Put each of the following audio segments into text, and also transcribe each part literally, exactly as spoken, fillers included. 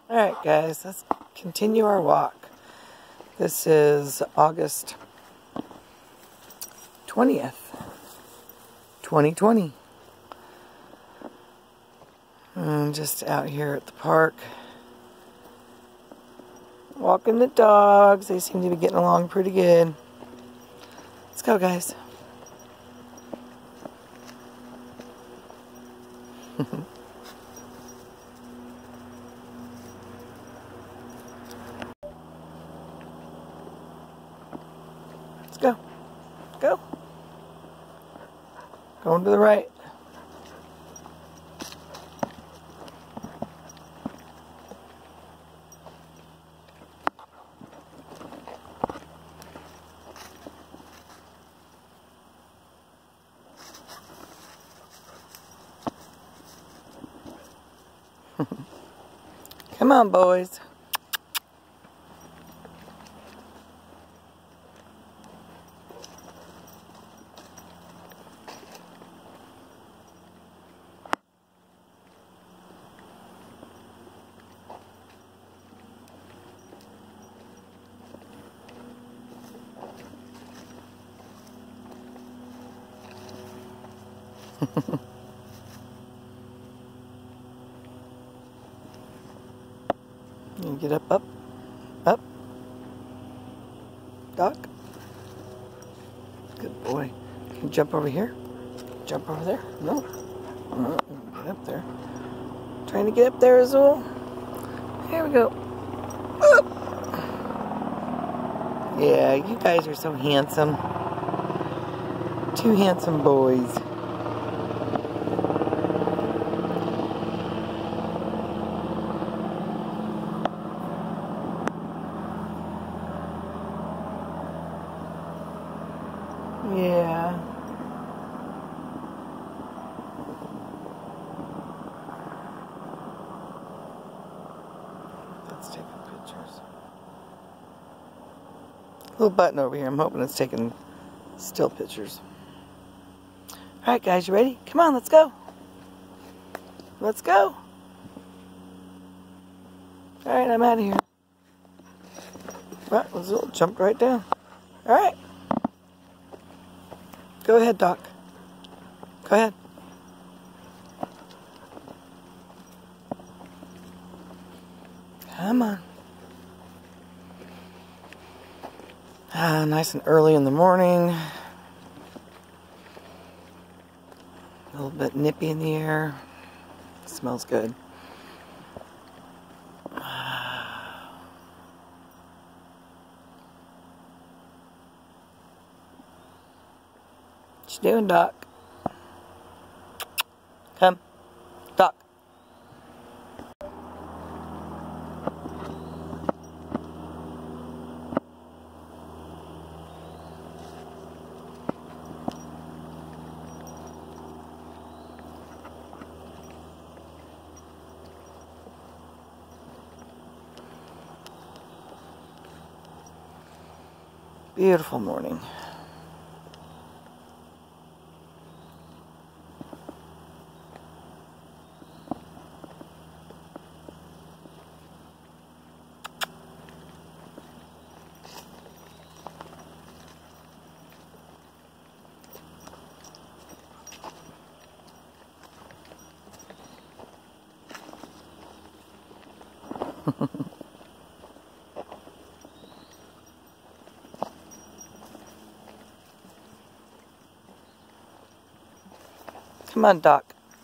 Alright guys, let's continue our walk. This is August twentieth, twenty twenty. I'm just out here at the park walking the dogs. They seem to be getting along pretty good. Let's go guys. Let's go. Go. Going to the right. Come on, boys. You get up, up, up. Doc. Good boy. Can you jump over here? Jump over there? No. No. Get up there. Trying to get up there, Azul. Here we go. Up. Yeah, you guys are so handsome. Two handsome boys. Yeah. That's taking pictures. Little button over here. I'm hoping it's taking still pictures. Alright guys, you ready? Come on, let's go. Let's go. Alright, I'm out of here. Right, let's jump right down. Alright. Go ahead, Doc. Go ahead. Come on. Ah, nice and early in the morning. A little bit nippy in the air. Smells good. What you doing, Doc? Come. Doc. Beautiful morning. Come on, Doc.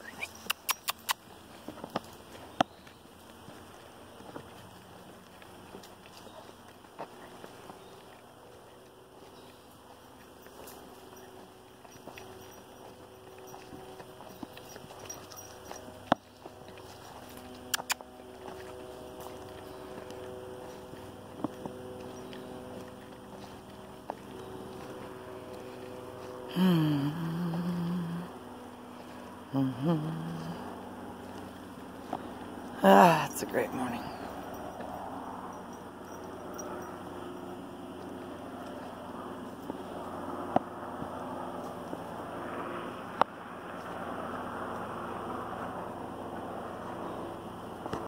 Hmm. Mm-hmm. Ah, it's a great morning.